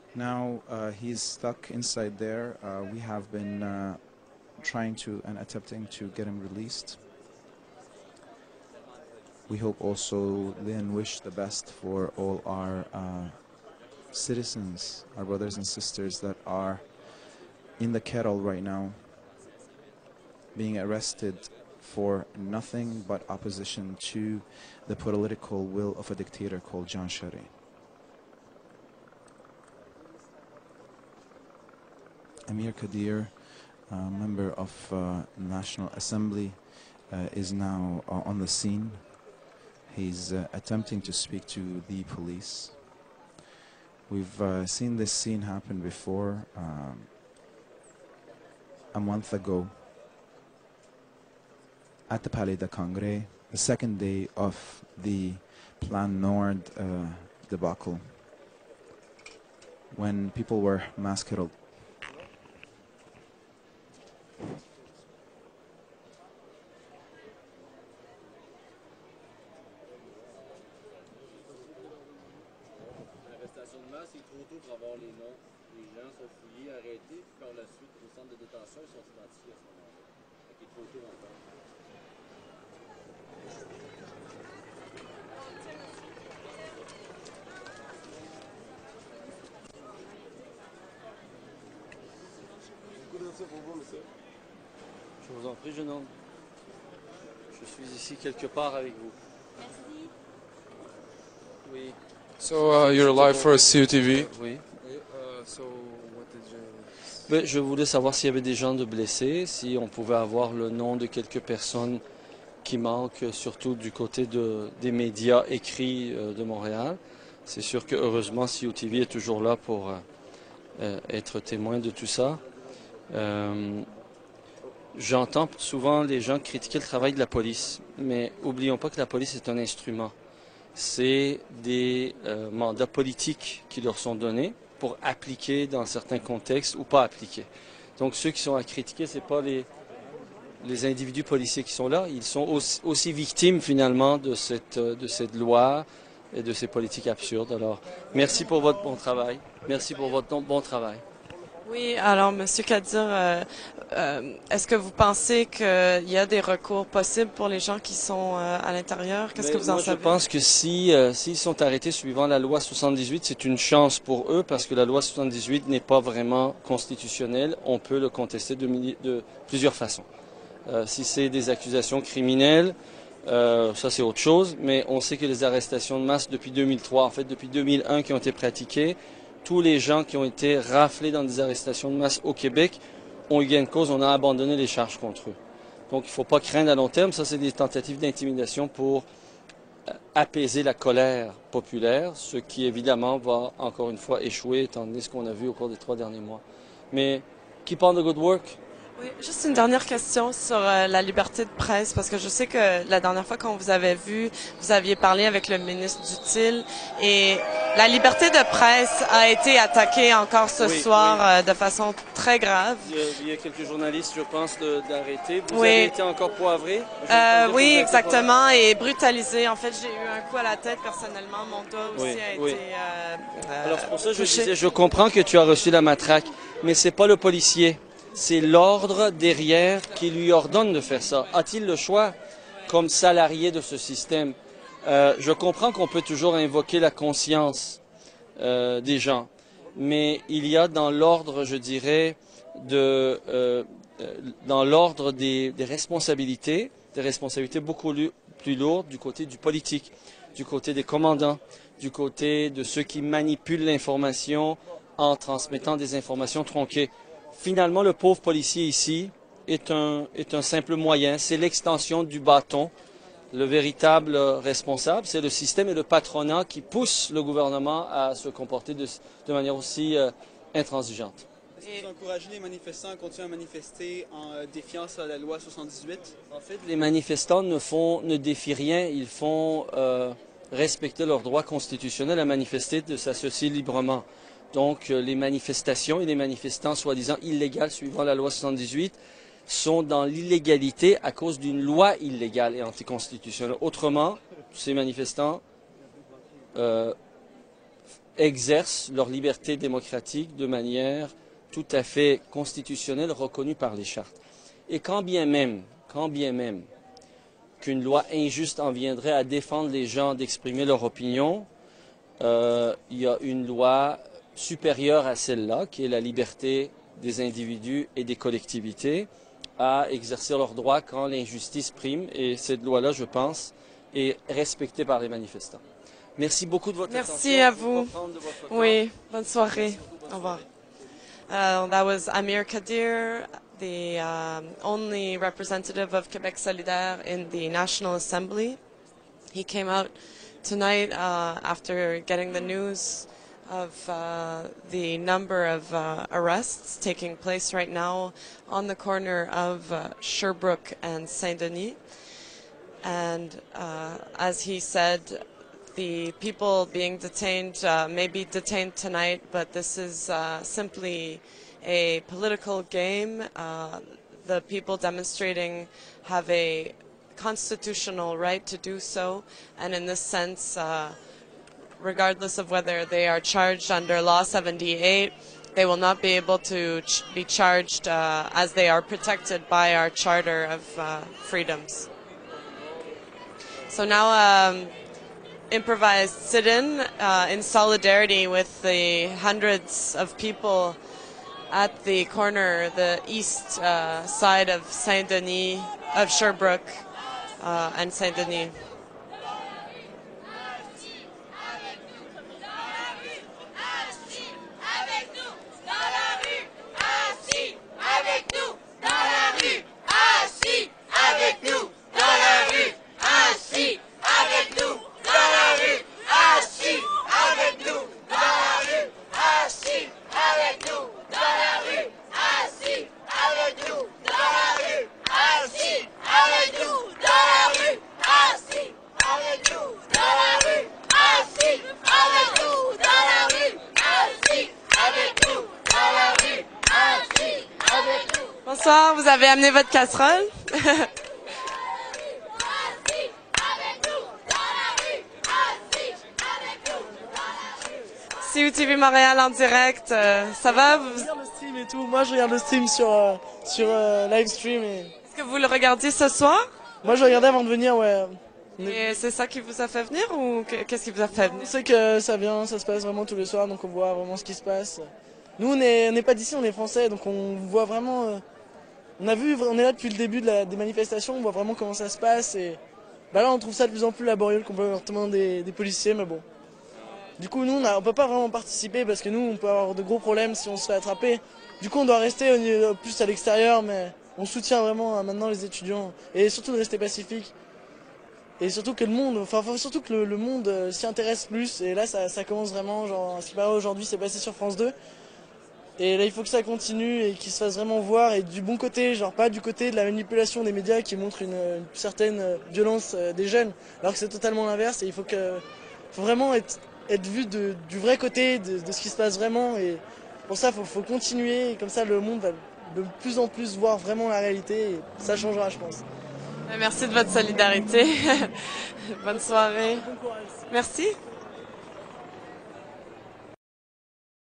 Now he's stuck inside there. We have been trying to and attempting to get him released. We hope also then wish the best for all our citizens, our brothers and sisters that are in the kettle right now, being arrested for nothing but opposition to the political will of a dictator called Janshari. Amir Kadir, member of National Assembly, is now on the scene. He's attempting to speak to the police. We've seen this scene happen before a month ago at the Palais de Congrès, the second day of the Plan Nord debacle, when people were massacred. L'arrestation de masse, il est trop tôt pour avoir les noms. Les gens sont fouillés, arrêtés, puis par la suite, au centre de détention, ils sont identifiés à ce moment-là. Donc il est trop tôt encore. Je vous en prie, jeune homme. Je suis ici quelque part avec vous. Merci. Oui. So you're live for CUTV. Oui. So what did you... Mais je voulais savoir s'il y avait des gens de blessés, si on pouvait avoir le nom de quelques personnes qui manquent, surtout du côté des médias écrits de Montréal. C'est sûr que heureusement CUTV est toujours là pour être témoin de tout ça. J'entends souvent les gens critiquer le travail de la police, mais oublions pas que la police est un instrument. C'est des mandats politiques qui leur sont donnés pour appliquer dans certains contextes ou pas appliquer. Donc ceux qui sont à critiquer, ce n'est pas les individus policiers qui sont là, ils sont aussi victimes finalement de cette loi et de ces politiques absurdes. Alors merci pour votre bon travail, merci pour votre bon travail. Oui, alors, Monsieur Kadir, est-ce que vous pensez qu'il y a des recours possibles pour les gens qui sont à l'intérieur? Qu'est-ce que vous en savez? Je pense que s'ils sont arrêtés suivant la loi 78, c'est une chance pour eux parce que la loi 78 n'est pas vraiment constitutionnelle. On peut le contester de plusieurs façons. Si c'est des accusations criminelles, ça c'est autre chose, mais on sait que les arrestations de masse depuis 2003, en fait depuis 2001 qui ont été pratiquées, tous les gens qui ont été raflés dans des arrestations de masse au Québec ont eu gain de cause, on a abandonné les charges contre eux. Donc il ne faut pas craindre à long terme, ça c'est des tentatives d'intimidation pour apaiser la colère populaire, ce qui évidemment va encore une fois échouer étant donné ce qu'on a vu au cours des 3 derniers mois. Mais keep on the good work. Oui, juste une dernière question sur la liberté de presse, parce que je sais que la dernière fois qu'on vous avait vu, vous aviez parlé avec le ministre Dutil et la liberté de presse a été attaquée encore ce soir de façon très grave. Il y a quelques journalistes, je pense, d'arrêter. Vous avez été encore poivré? Oui, exactement, et brutalisé. En fait, j'ai eu un coup à la tête personnellement. Mon doigt aussi a été Alors c'est pour ça que je disais, je comprends que tu as reçu la matraque, mais c'est pas le policier. C'est l'ordre derrière qui lui ordonne de faire ça. A-t-il le choix comme salarié de ce système? Je comprends qu'on peut toujours invoquer la conscience des gens, mais il y a dans l'ordre, je dirais, dans l'ordre des responsabilités, beaucoup plus lourdes du côté du politique, du côté des commandants, du côté de ceux qui manipulent l'information en transmettant des informations tronquées. Finalement, le pauvre policier ici est un simple moyen, c'est l'extension du bâton. Le véritable responsable, c'est le système et le patronat qui poussent le gouvernement à se comporter de manière aussi intransigeante. Est-ce que vous encouragez les manifestants à continuer à manifester en défiance à la loi 78? En fait, les manifestants ne défient rien, ils font respecter leur droit constitutionnel à manifester, de s'associer librement. Donc, les manifestations et les manifestants soi-disant illégaux suivant la loi 78 sont dans l'illégalité à cause d'une loi illégale et anticonstitutionnelle. Autrement, ces manifestants exercent leur liberté démocratique de manière tout à fait constitutionnelle reconnue par les chartes. Et quand bien même qu'une loi injuste en viendrait à défendre les gens d'exprimer leur opinion, il y a une loi supérieure à celle-là, qui est la liberté des individus et des collectivités à exercer leurs droits quand l'injustice prime. Et cette loi-là, je pense, est respectée par les manifestants. Merci beaucoup de votre attention. Merci à vous. Oui, bonne soirée. Au revoir. That was Amir Kadir, the only representative of Quebec Solidaire in the National Assembly. He came out tonight after getting the news of the number of arrests taking place right now on the corner of Sherbrooke and Saint-Denis. And as he said, the people being detained may be detained tonight, but this is simply a political game. The people demonstrating have a constitutional right to do so, and in this sense, regardless of whether they are charged under Law 78, they will not be able to be charged as they are protected by our Charter of Freedoms. So now improvised sit-in in solidarity with the hundreds of people at the corner, the east side of Saint-Denis, of Sherbrooke and Saint-Denis. Bonsoir, vous avez amené votre casserole. CUTV Montréal en direct, ça va? Je regarde le stream et tout. Moi, je regarde le stream sur Livestream. Est-ce que vous le regardiez ce soir? Moi, je regardais avant de venir, ouais. Et c'est ça qui vous a fait venir ou qu'est-ce qui vous a fait venir? On sait que ça se passe vraiment tous les soirs, donc on voit vraiment ce qui se passe. Nous, on n'est pas d'ici, on est français, donc on voit vraiment... on est là depuis le début des manifestations, on voit vraiment comment ça se passe. Et bah là, on trouve ça de plus en plus laborieux, le comportement des policiers, mais bon. Du coup, nous, on peut pas vraiment participer parce que nous, on peut avoir de gros problèmes si on se fait attraper. Du coup, on doit rester plus à l'extérieur, mais on soutient vraiment maintenant les étudiants. Et surtout de rester pacifique. Et surtout que le monde, le monde s'y intéresse plus. Et là, ça commence vraiment, genre, ce qui paraît aujourd'hui, c'est passé sur France 2. Et là, il faut que ça continue et qu'il se fasse vraiment voir. Et du bon côté, genre pas du côté de la manipulation des médias qui montrent une certaine violence des jeunes. Alors que c'est totalement l'inverse. Et il faut vraiment être vu du vrai côté de ce qui se passe vraiment. Et pour ça, faut continuer. Et comme ça, le monde va de plus en plus voir vraiment la réalité. Et ça changera, je pense. Merci de votre solidarité. Bonne soirée. Bon courage. Merci.